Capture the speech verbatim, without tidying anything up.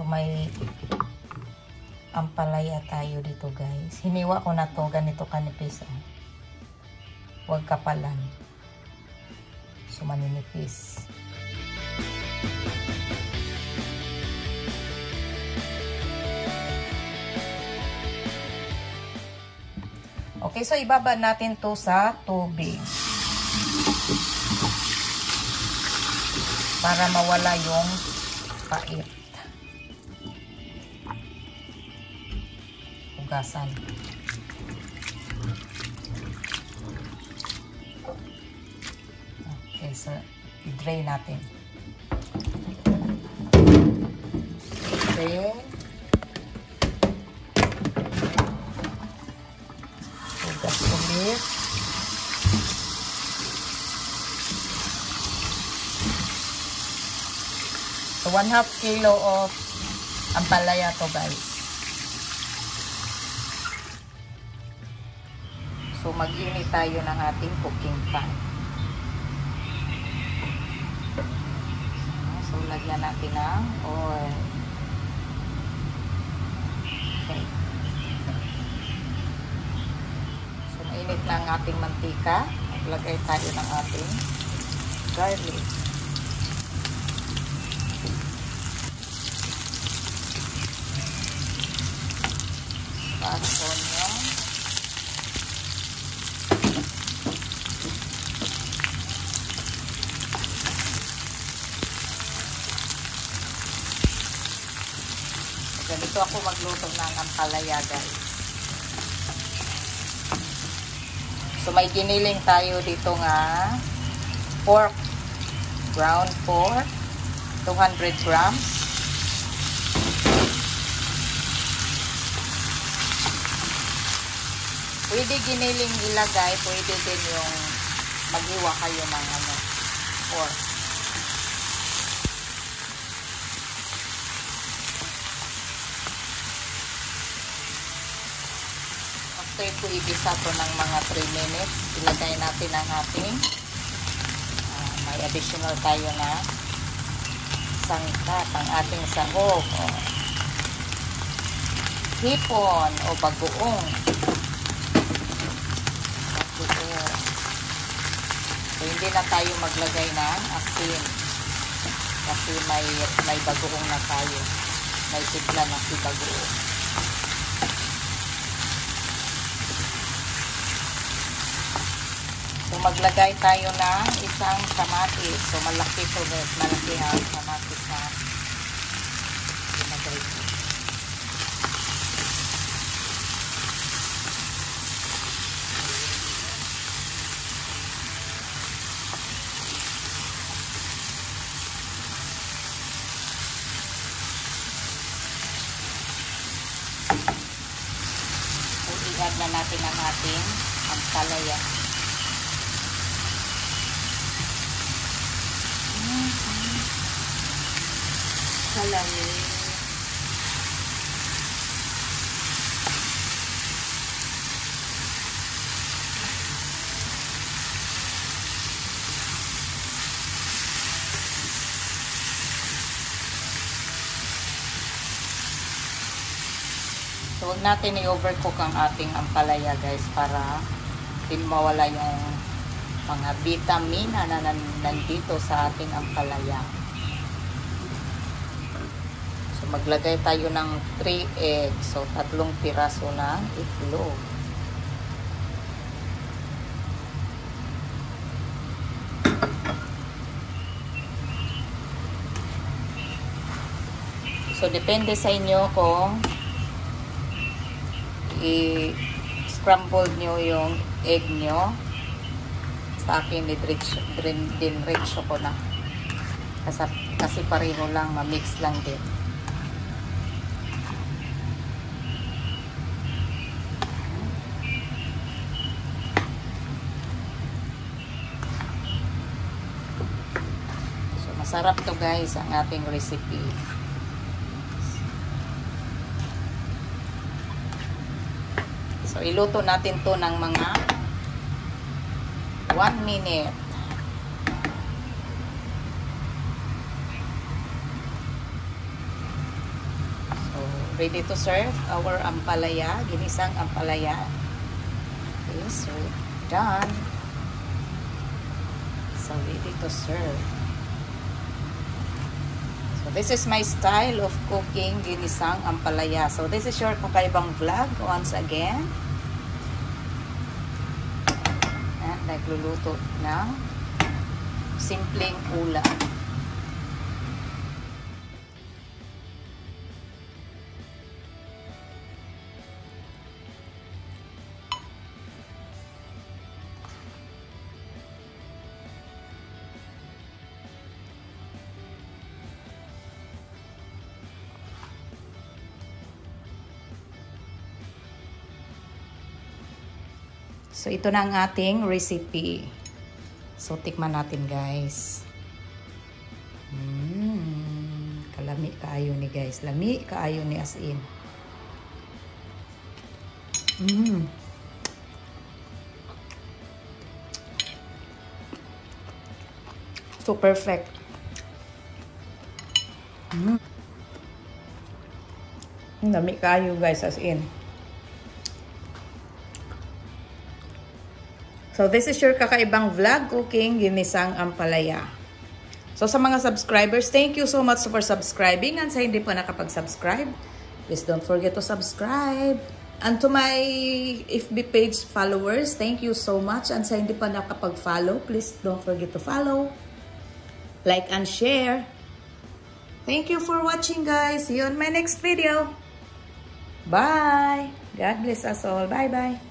may ampalaya tayo dito guys. Hiniwa ko na to, ganito kanipis. Oh. Huwag kapalan. So maninipis. Okay, so ibaba natin to sa tubig. Para mawala yung pait. Hugasan. Okay, so i-drain natin. Drain. Hugas ulit. So, one half kilo of ampalaya to guys. So, mag-init tayo ng ating cooking pan. So, lagyan natin ng oil. Okay. So, mainit na ang ating mantika. Maglagay tayo ng ating garlic. Parang onion. Ganito ako magluto ng ampalaya guys. So may giniling tayo dito nga pork, ground pork, two hundred grams. Pwede giniling ilagay, pwede din yung maghiwa kayo ng ano, pork. After ko ibisa to ng mga three minutes, ilagay natin ang ating uh, may additional tayo na sangkap, ang ating sahog, o hipon o bagoong. So, hindi na tayo maglagay ng asin kasi may may bagoong na tayo, may sigla na si bagoong. So maglagay tayo ng isang kamatis. So malaki to, malaki ang kamatis na ilagay ko. I-add na natin ang ating ampalaya. Salami. So, huwag natin i-overcook ang ating ampalaya guys para din mawala yung mga vitamina na nandito sa ating ampalaya. So, maglagay tayo ng three eggs. So, tatlong piraso ng itlog. So, depende sa inyo kung i-scramble nyo yung egg nyo. Sa akin, dinretso ko na. Kasi, kasi pareho lang, ma-mix lang din. So, masarap to guys, ang ating recipe. So, iluto natin to ng mga one minute. ready to serve our ampalaya, ginisang ampalaya. Okay, so done. So ready to serve. So this is my style of cooking ginisang ampalaya. So this is your kakaibang vlog once again. At nagluluto ng simpleng ulam. So, ito na ang ating recipe. So, tikman natin, guys. Mm, kalami kaayo ni, guys. Lami kaayo ni as in. Mm. So, perfect. Mm. Lami kaayo, guys, as in. So, this is your kakaibang vlog cooking ginisang ampalaya. So, sa mga subscribers, thank you so much for subscribing. And sa hindi po nakapag-subscribe, please don't forget to subscribe. And to my F B page followers, thank you so much. And sa hindi pa nakapag-follow, please don't forget to follow, like, and share. Thank you for watching, guys. See you on my next video. Bye. God bless us all. Bye-bye.